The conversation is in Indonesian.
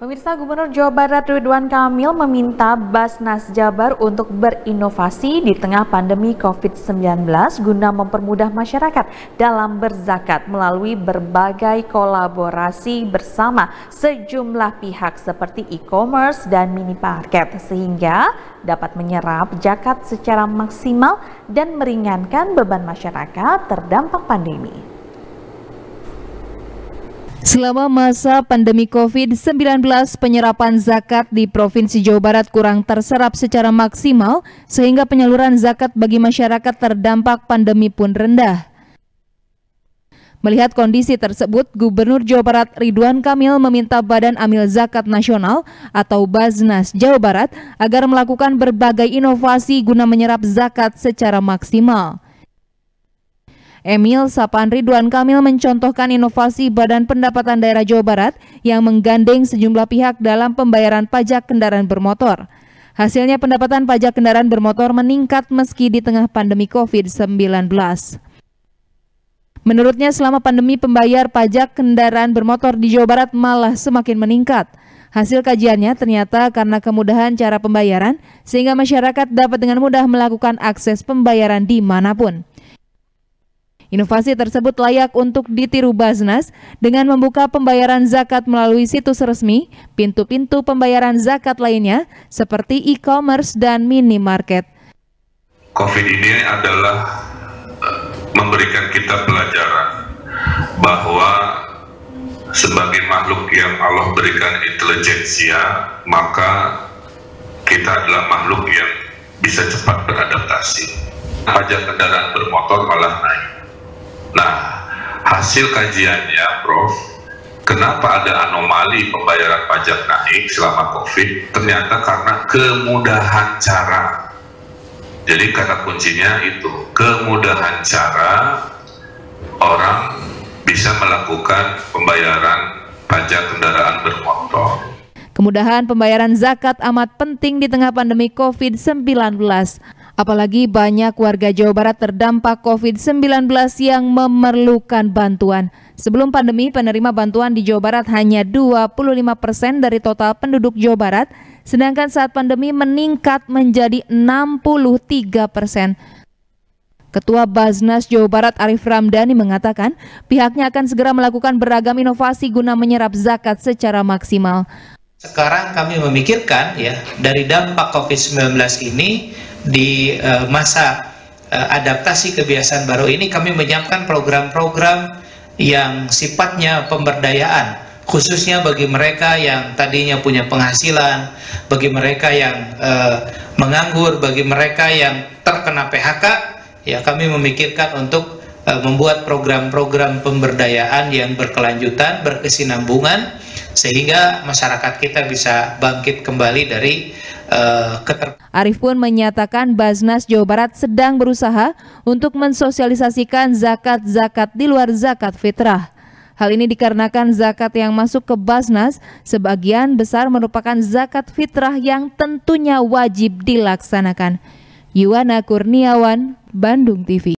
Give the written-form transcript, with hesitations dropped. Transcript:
Pemirsa, Gubernur Jawa Barat Ridwan Kamil meminta Basnas Jabar untuk berinovasi di tengah pandemi COVID-19 guna mempermudah masyarakat dalam berzakat melalui berbagai kolaborasi bersama sejumlah pihak seperti e-commerce dan minimarket sehingga dapat menyerap zakat secara maksimal dan meringankan beban masyarakat terdampak pandemi. Selama masa pandemi COVID-19, penyerapan zakat di Provinsi Jawa Barat kurang terserap secara maksimal sehingga penyaluran zakat bagi masyarakat terdampak pandemi pun rendah. Melihat kondisi tersebut, Gubernur Jawa Barat Ridwan Kamil meminta Badan Amil Zakat Nasional atau Basnas Jawa Barat agar melakukan berbagai inovasi guna menyerap zakat secara maksimal. Emil Sapaan Ridwan Kamil mencontohkan inovasi Badan Pendapatan Daerah Jawa Barat yang menggandeng sejumlah pihak dalam pembayaran pajak kendaraan bermotor. Hasilnya pendapatan pajak kendaraan bermotor meningkat meski di tengah pandemi COVID-19. Menurutnya selama pandemi pembayar pajak kendaraan bermotor di Jawa Barat malah semakin meningkat. Hasil kajiannya ternyata karena kemudahan cara pembayaran sehingga masyarakat dapat dengan mudah melakukan akses pembayaran dimanapun. Inovasi tersebut layak untuk ditiru Basnas dengan membuka pembayaran zakat melalui situs resmi, pintu-pintu pembayaran zakat lainnya seperti e-commerce dan minimarket. COVID ini adalah memberikan kita pelajaran bahwa sebagai makhluk yang Allah berikan intelijensia, maka kita adalah makhluk yang bisa cepat beradaptasi. Pajak kendaraan bermotor malah naik. Nah, hasil kajiannya, Prof, kenapa ada anomali pembayaran pajak naik selama COVID? Ternyata karena kemudahan cara. Jadi kata kuncinya itu, kemudahan cara orang bisa melakukan pembayaran pajak kendaraan bermotor. Kemudahan pembayaran zakat amat penting di tengah pandemi COVID-19. Apalagi banyak warga Jawa Barat terdampak COVID-19 yang memerlukan bantuan. Sebelum pandemi, penerima bantuan di Jawa Barat hanya 25% dari total penduduk Jawa Barat, sedangkan saat pandemi meningkat menjadi 63%. Ketua Basnas Jawa Barat Arif Ramdhani mengatakan pihaknya akan segera melakukan beragam inovasi guna menyerap zakat secara maksimal. Sekarang kami memikirkan ya dari dampak COVID-19 ini di masa adaptasi kebiasaan baru ini kami menyiapkan program-program yang sifatnya pemberdayaan khususnya bagi mereka yang tadinya punya penghasilan, bagi mereka yang menganggur, bagi mereka yang terkena PHK, ya kami memikirkan untuk membuat program-program pemberdayaan yang berkelanjutan, berkesinambungan sehingga masyarakat kita bisa bangkit kembali dari Arif pun menyatakan Basnas Jawa Barat sedang berusaha untuk mensosialisasikan zakat-zakat di luar zakat fitrah. Hal ini dikarenakan zakat yang masuk ke Basnas sebagian besar merupakan zakat fitrah yang tentunya wajib dilaksanakan. Yuwana Kurniawan, Bandung TV.